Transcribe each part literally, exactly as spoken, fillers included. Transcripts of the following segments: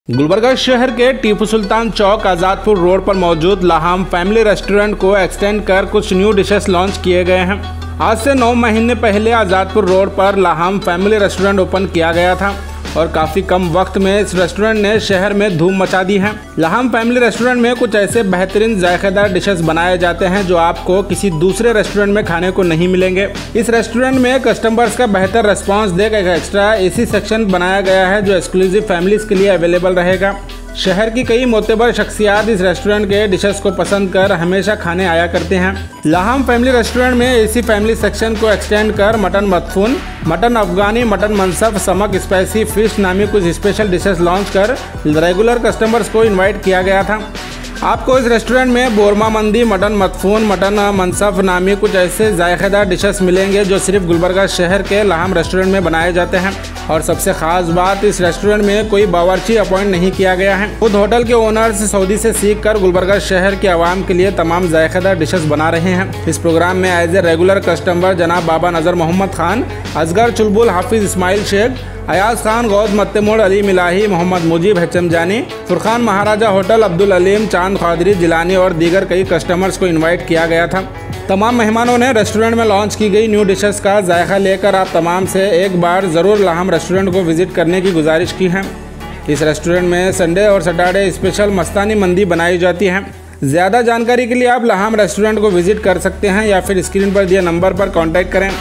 गुलबर्गा शहर के टीपू सुल्तान चौक आज़ादपुर रोड पर मौजूद लाहम फैमिली रेस्टोरेंट को एक्सटेंड कर कुछ न्यू डिशेस लॉन्च किए गए हैं। आज से नौ महीने पहले आज़ादपुर रोड पर लाहम फैमिली रेस्टोरेंट ओपन किया गया था और काफ़ी कम वक्त में इस रेस्टोरेंट ने शहर में धूम मचा दी है। लाहम फैमिली रेस्टोरेंट में कुछ ऐसे बेहतरीन जायकेदार डिशेस बनाए जाते हैं जो आपको किसी दूसरे रेस्टोरेंट में खाने को नहीं मिलेंगे। इस रेस्टोरेंट में कस्टमर्स का बेहतर रिस्पांस देकर एक एक्स्ट्रा एसी सेक्शन बनाया गया है जो एक्सक्लूसिव फैमिलीज के लिए अवेलेबल रहेगा। शहर की कई मोतबर शख्सियात इस रेस्टोरेंट के डिशेस को पसंद कर हमेशा खाने आया करते हैं। लाहम फैमिली रेस्टोरेंट में एसी फैमिली सेक्शन को एक्सटेंड कर मटन मदफून, मटन अफगानी, मटन मनसफ, समक स्पाइसी फिश नामी कुछ स्पेशल डिशेस लॉन्च कर रेगुलर कस्टमर्स को इनवाइट किया गया था। आपको इस रेस्टोरेंट में बोरमा मंदी, मटन मदफून, मटन मनसफ नामी कुछ ऐसे जायकेदार डिशेस मिलेंगे जो सिर्फ गुलबर्गा शहर के लाहम रेस्टोरेंट में बनाए जाते हैं। और सबसे खास बात, इस रेस्टोरेंट में कोई बावर्ची अपॉइंट नहीं किया गया है। खुद होटल के ओनर्स सऊदी से सीख कर गुलबर्गा शहर के आवाम के लिए तमाम जायकेदार डिशेस बना रहे हैं। इस प्रोग्राम में एज ए रेगुलर कस्टमर जनाब बाबा नज़र मोहम्मद खान, असगर चुलबुल, हाफिज इस्माइल शेख, अयाज खान, गौद मत्तेमोड़, अली मिलाही, मोहम्मद मुजीब हेचम जानी, फुरखान महाराजा होटल, अब्दुल अलीम, चांद खादरी जिलानी और दीगर कई कस्टमर्स को इनवाइट किया गया था। तमाम मेहमानों ने रेस्टोरेंट में लॉन्च की गई न्यू डिशेस का जायका लेकर आप तमाम से एक बार ज़रूर लाहम रेस्टोरेंट को विज़िट करने की गुजारिश की है। इस रेस्टोरेंट में संडे और सैटरडे स्पेशल मस्तानी मंदी बनाई जाती है। ज़्यादा जानकारी के लिए आप लाहम रेस्टोरेंट को विज़िट कर सकते हैं या फिर स्क्रीन पर दिए नंबर पर कॉन्टैक्ट करें।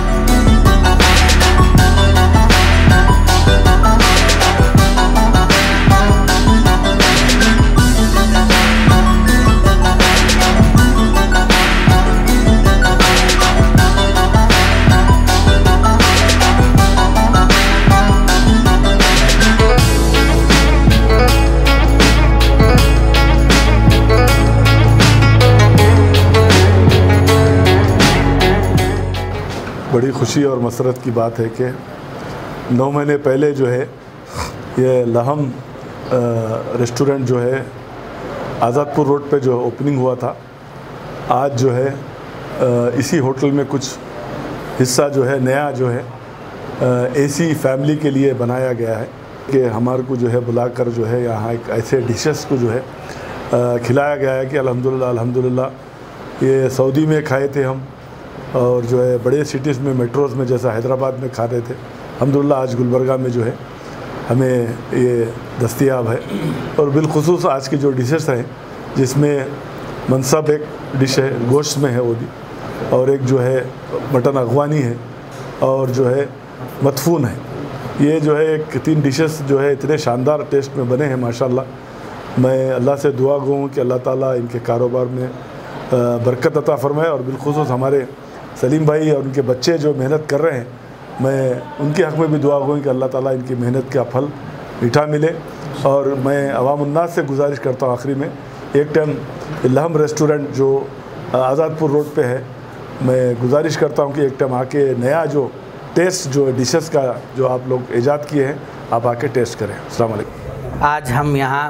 बड़ी खुशी और मसरत की बात है कि नौ महीने पहले जो है ये लाहम रेस्टोरेंट जो है आज़ादपुर रोड पे जो ओपनिंग हुआ था, आज जो है आ, इसी होटल में कुछ हिस्सा जो है नया जो है एसी फैमिली के लिए बनाया गया है कि हमारे को जो है बुलाकर जो है यहाँ एक ऐसे डिशेस को जो है आ, खिलाया गया है कि अल्हम्दुलिल्लाह अल्हम्दुलिल्लाह ये सऊदी में खाए थे हम और जो है बड़े सिटीज़ में, मेट्रोज़ में जैसा हैदराबाद में खा रहे थे, अल्हम्दुलिल्लाह आज गुलबर्गा में जो है हमें ये दस्तयाब है। और बिलखुसूस आज की जो डिशेस हैं जिसमें मनसब एक डिश है, गोश्त में है वो भी, और एक जो है मटन अफगानी है और जो है मदफून है। ये जो है एक तीन डिशेस जो है इतने शानदार टेस्ट में बने हैं माशाल्लाह। मैं अल्लाह से दुआ गो हूँ कि अल्लाह ताला इनके कारोबार में बरकत अता फरमाए और बिलखुसूस हमारे सलीम भाई और उनके बच्चे जो मेहनत कर रहे हैं, मैं उनके हक़ में भी दुआ गो कि अल्लाह ताला इनकी मेहनत का फल मीठा मिले। और मैं अवामुन्नास से गुजारिश करता हूँ आखिरी में, एक टाइम लाहम रेस्टोरेंट जो आज़ादपुर रोड पे है, मैं गुजारिश करता हूँ कि एक टाइम आके नया जो टेस्ट जो डिशेस का जो आप लोग ईजाद किए हैं आप आके टेस्ट करें। अस्सलाम वालेकुम। आज हम यहाँ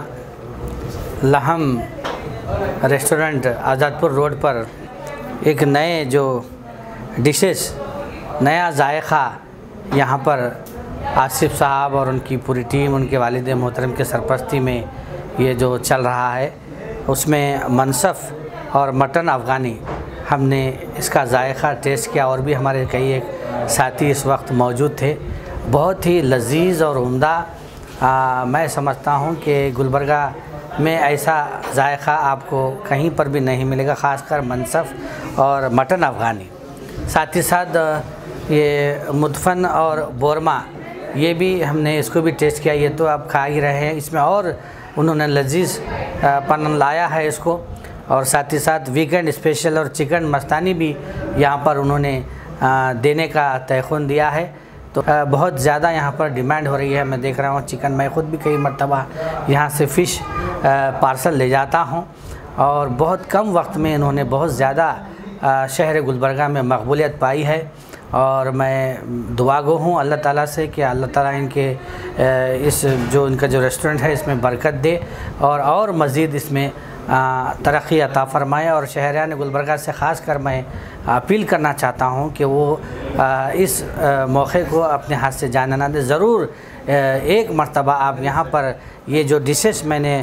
लाहम रेस्टोरेंट आज़ादपुर रोड पर एक नए जो डिशेस, नया जायका यहाँ पर आसिफ साहब और उनकी पूरी टीम, उनके वालिद मोहतरम के सरपरस्ती में ये जो चल रहा है, उसमें मनसफ और मटन अफ़गानी हमने इसका जायका टेस्ट किया और भी हमारे कई एक साथी इस वक्त मौजूद थे। बहुत ही लजीज़ और उम्दा। मैं समझता हूँ कि गुलबर्गा में ऐसा जायका आपको कहीं पर भी नहीं मिलेगा, ख़ासकर मनसफ और मटन अफ़गानी। साथ ही साथ ये मुदफन और बोरमा, ये भी हमने इसको भी टेस्ट किया। ये तो आप खा ही रहे हैं, इसमें और उन्होंने लजीज़ पन लाया है इसको। और साथ ही साथ वीकेंड स्पेशल और चिकन मस्तानी भी यहाँ पर उन्होंने देने का तयख़ुन दिया है। तो बहुत ज़्यादा यहाँ पर डिमांड हो रही है। मैं देख रहा हूँ चिकन, मैं ख़ुद भी कई मरतबा यहाँ से फ़िश पार्सल ले जाता हूँ और बहुत कम वक्त में इन्होंने बहुत ज़्यादा शहर गुलबर्गा में मकबूलियत पाई है। और मैं दुआ गो हूँ अल्लाह ताला से कि अल्लाह ताला इनके इस जो इनका जो रेस्टोरेंट है इसमें बरकत दे और और मज़ीद इसमें तरक्की अता फ़रमाए। और शहरियान गुलबर्गा से ख़ास कर मैं अपील करना चाहता हूँ कि वो इस मौके को अपने हाथ से जाने ना दें। ज़रूर एक मर्तबा आप यहाँ पर ये जो डिशेस मैंने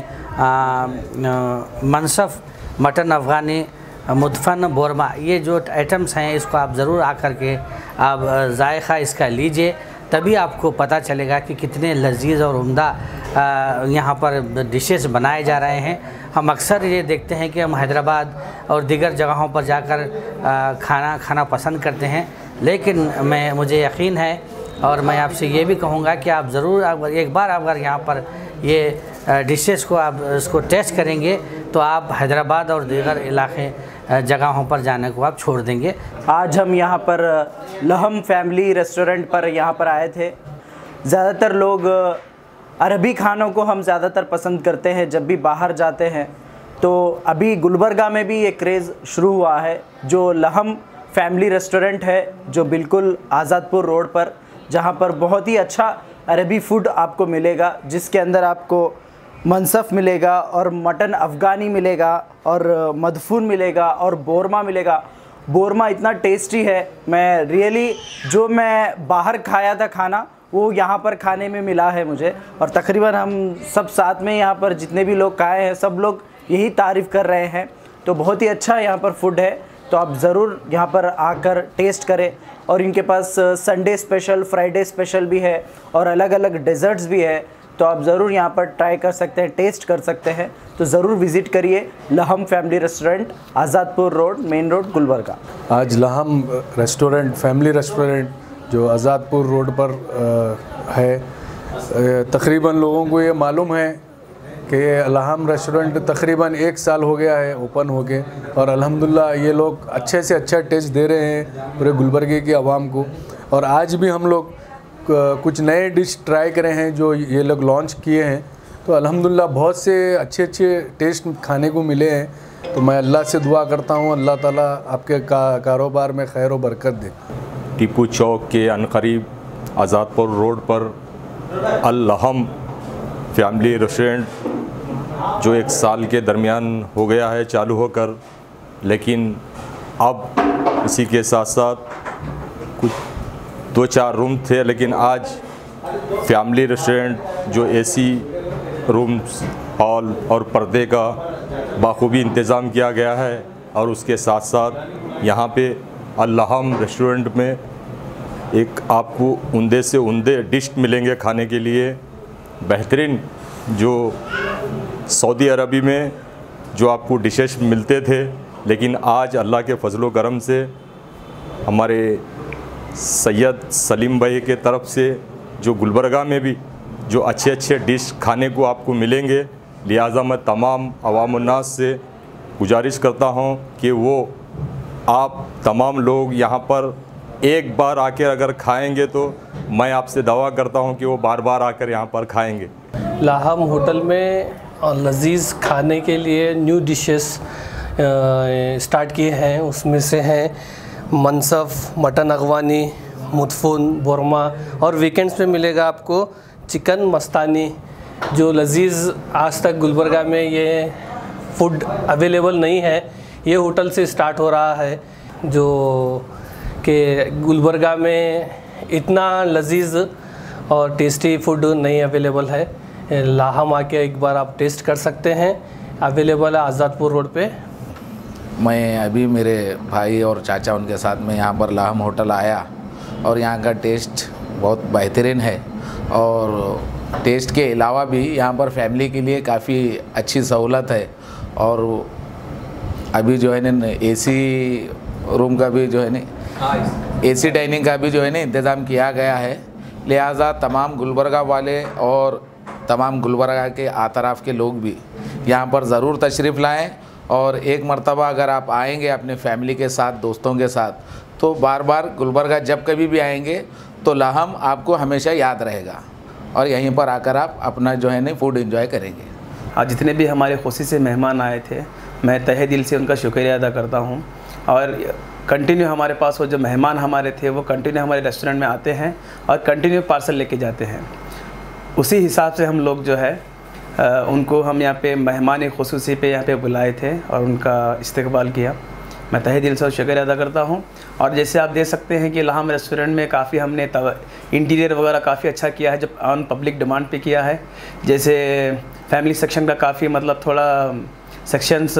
मनसफ, मटन अफ़गानी, मुदफ़न, बोरमा, ये जो आइटम्स हैं इसको आप ज़रूर आकर के आप जायका इसका लीजिए, तभी आपको पता चलेगा कि कितने लजीज़ और उम्दा यहाँ पर डिशेस बनाए जा रहे हैं। हम अक्सर ये देखते हैं कि हम हैदराबाद और दीगर जगहों पर जाकर खाना खाना पसंद करते हैं, लेकिन मैं मुझे यकीन है और मैं आपसे ये भी कहूँगा कि आप ज़रूर अगर एक बार अगर यहाँ पर ये डिशेस को आप इसको टेस्ट करेंगे तो आप हैदराबाद और दीगर इलाके जगहों पर जाने को आप छोड़ देंगे। आज हम यहाँ पर लहम फैमिली रेस्टोरेंट पर यहाँ पर आए थे। ज़्यादातर लोग अरबी खानों को हम ज़्यादातर पसंद करते हैं जब भी बाहर जाते हैं, तो अभी गुलबर्गा में भी ये क्रेज़ शुरू हुआ है जो लहम फैमिली रेस्टोरेंट है, जो बिल्कुल आज़ादपुर रोड पर, जहाँ पर बहुत ही अच्छा अरबी फ़ूड आपको मिलेगा, जिसके अंदर आपको मनसफ मिलेगा और मटन अफ़गानी मिलेगा और मदफून मिलेगा और बोरमा मिलेगा। बोरमा इतना टेस्टी है, मैं रियली जो मैं बाहर खाया था खाना वो यहाँ पर खाने में मिला है मुझे, और तकरीबन हम सब साथ में यहाँ पर जितने भी लोग खाए हैं सब लोग यही तारीफ़ कर रहे हैं। तो बहुत ही अच्छा यहाँ पर फूड है, तो आप ज़रूर यहाँ पर आकर टेस्ट करें। और इनके पास संडे स्पेशल, फ्राइडे स्पेशल भी है और अलग अलग डेज़र्ट्स भी है, तो आप ज़रूर यहाँ पर ट्राई कर सकते हैं, टेस्ट कर सकते हैं। तो ज़रूर विज़िट करिए Laham family restaurant, Azadpur road, main road, Gulbarga. आज लहम रेस्टोरेंट, फैमिली रेस्टोरेंट जो आज़ादपुर रोड पर है, तकरीबन लोगों को ये मालूम है कि लहम रेस्टोरेंट तकरीबन एक साल हो गया है ओपन हो गए, और अल्हम्दुलिल्लाह ये लोग अच्छे से अच्छा टेस्ट दे रहे हैं पूरे गुलबर्गे की आवाम को। और आज भी हम लोग कुछ नए डिश ट्राई करे हैं जो ये लोग लॉन्च किए हैं, तो अल्हम्दुलिल्लाह बहुत से अच्छे अच्छे टेस्ट खाने को मिले हैं। तो मैं अल्लाह से दुआ करता हूँ अल्लाह ताला आपके का कारोबार में खैर व बरकत दे। टीपू चौक के अनकरीब आज़ादपुर रोड पर अल लहम फैमिली रेस्टोरेंट जो एक साल के दरमियान हो गया है चालू होकर, लेकिन अब इसी के साथ साथ कुछ दो चार रूम थे, लेकिन आज फैमिली रेस्टोरेंट जो एसी रूम्स, हॉल और पर्दे का बाखूबी इंतज़ाम किया गया है, और उसके साथ साथ यहाँ पे अल लहम रेस्टोरेंट में एक आपको उम्दे से उम्दे डिश मिलेंगे खाने के लिए। बेहतरीन जो सऊदी अरबी में जो आपको डिशेस मिलते थे, लेकिन आज अल्लाह के फजलो करम से हमारे सैयद सलीम भाई के तरफ से जो गुलबर्गा में भी जो अच्छे अच्छे डिश खाने को आपको मिलेंगे, लिहाजा मैं तमाम अवाम उन्नास से गुजारिश करता हूँ कि वो आप तमाम लोग यहाँ पर एक बार आकर अगर खाएंगे तो मैं आपसे दावा करता हूँ कि वो बार बार आकर यहाँ पर खाएंगे। लहम होटल में और लजीज़ खाने के लिए न्यू डिशेस स्टार्ट किए हैं, उसमें से हैं मनसफ, मटन अफ़गानी, मुदफ़ून, बोरमा, और वीकेंड्स में मिलेगा आपको चिकन मस्तानी, जो लजीज़ आज तक गुलबर्गा में ये फूड अवेलेबल नहीं है। ये होटल से स्टार्ट हो रहा है, जो कि गुलबर्गा में इतना लजीज़ और टेस्टी फूड नहीं अवेलेबल है। लहम आके एक बार आप टेस्ट कर सकते हैं, अवेलेबल है आज़ादपुर रोड पे। मैं अभी मेरे भाई और चाचा उनके साथ में यहाँ पर लहम होटल आया, और यहाँ का टेस्ट बहुत बेहतरीन है, और टेस्ट के अलावा भी यहाँ पर फैमिली के लिए काफ़ी अच्छी सहूलत है। और अभी जो है ना एसी रूम का भी जो है ना एसी डाइनिंग का भी जो है ना इंतज़ाम किया गया है, लिहाजा तमाम गुलबर्गा वाले और तमाम गुलबर्गा के आतराफ़ के लोग भी यहाँ पर ज़रूर तशरीफ़ लाएं, और एक मर्तबा अगर आप आएंगे अपने फैमिली के साथ, दोस्तों के साथ, तो बार बार गुलबर्गा जब कभी भी आएंगे तो लहम आपको हमेशा याद रहेगा, और यहीं पर आकर आप अपना जो है ना फूड एंजॉय करेंगे। आज जितने भी हमारे खुशी से मेहमान आए थे, मैं तहे दिल से उनका शुक्रिया अदा करता हूँ। और कंटिन्यू हमारे पास वो जो मेहमान हमारे थे वो कंटिन्यू हमारे रेस्टोरेंट में आते हैं और कंटिन्यू पार्सल लेके जाते हैं। उसी हिसाब से हम लोग जो है उनको हम यहाँ पे मेहमान खुसूसी पे यहाँ पे बुलाए थे और उनका इस्तकबाल किया। मैं तहे दिल से शुक्रिया अदा करता हूँ। और जैसे आप देख सकते हैं कि लाहम रेस्टोरेंट में काफ़ी हमने इंटीरियर वगैरह काफ़ी अच्छा किया है, जब ऑन पब्लिक डिमांड पे किया है। जैसे फैमिली सेक्शन का काफ़ी मतलब थोड़ा सेक्शंस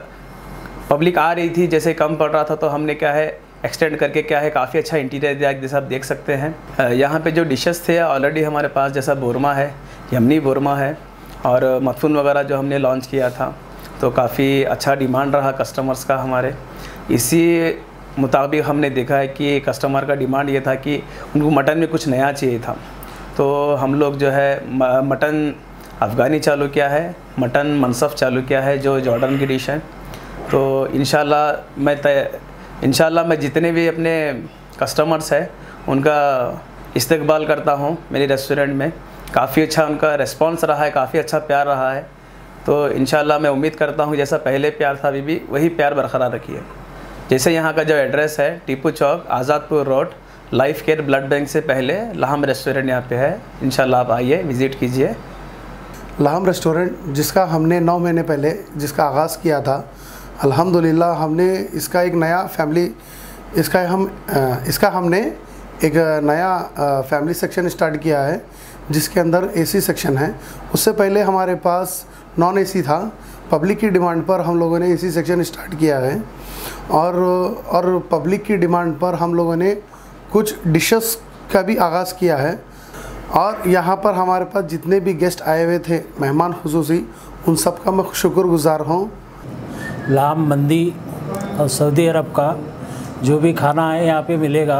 पब्लिक आ रही थी, जैसे कम पड़ रहा था, तो हमने क्या है एक्सटेंड करके क्या है काफ़ी अच्छा इंटीरियर दिया, जैसा आप देख सकते हैं। यहाँ पे जो डिशेस थे ऑलरेडी हमारे पास, जैसा बोरमा है, यमनी बोरमा है और मथुन वगैरह जो हमने लॉन्च किया था, तो काफ़ी अच्छा डिमांड रहा कस्टमर्स का हमारे। इसी मुताबिक हमने देखा है कि कस्टमर का डिमांड ये था कि उनको मटन में कुछ नया चाहिए था, तो हम लोग जो है मटन अफ़गानी चालू किया है, मटन मनसफ़ चालू किया है जो जॉर्डन की डिश है। तो इंशाल्लाह मैं तय इंशाल्लाह मैं जितने भी अपने कस्टमर्स हैं उनका इस्तकबाल करता हूँ मेरे रेस्टोरेंट में। काफ़ी अच्छा उनका रिस्पांस रहा है, काफ़ी अच्छा प्यार रहा है। तो इंशाल्लाह मैं उम्मीद करता हूँ जैसा पहले प्यार था अभी भी वही प्यार बरकरार रखिए। जैसे यहाँ का जो एड्रेस है Tipu Chowk, Azadpur road, life care blood bank से पहले लाहम रेस्टोरेंट यहाँ पे है। इंशाल्लाह आप आइए, विज़िट कीजिए। लाहम रेस्टोरेंट जिसका हमने नौ महीने पहले जिसका आगाज़ किया था, अल्हम्दुलिल्लाह हमने इसका एक नया फैमिली इसका हम इसका हमने एक नया फैमिली सेक्शन स्टार्ट किया है जिसके अंदर एसी सेक्शन है। उससे पहले हमारे पास नॉन एसी था, पब्लिक की डिमांड पर हम लोगों ने एसी सेक्शन स्टार्ट किया है और और पब्लिक की डिमांड पर हम लोगों ने कुछ डिशेस का भी आगाज़ किया है। और यहाँ पर हमारे पास जितने भी गेस्ट आए हुए थे मेहमान खुसूसी, उन सब का मैं शुक्रगुज़ार हूँ। लाहम मंदी और सऊदी अरब का जो भी खाना है यहाँ पे मिलेगा।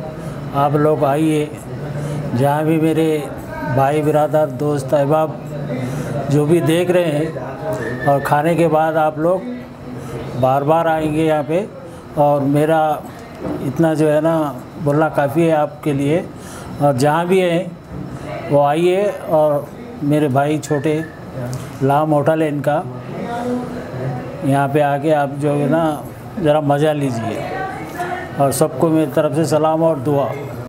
आप लोग आइए, जहाँ भी मेरे भाई बिरादर दोस्त अहबाब जो भी देख रहे हैं, और खाने के बाद आप लोग बार बार आएंगे यहाँ पे। और मेरा इतना जो है ना बोलना काफ़ी है आपके लिए। और जहाँ भी है वो आइए, और मेरे भाई छोटे लाहम होटल है इनका, यहाँ पे आके आप जो है ना ज़रा मज़ा लीजिए। और सबको मेरी तरफ से सलाम और दुआ।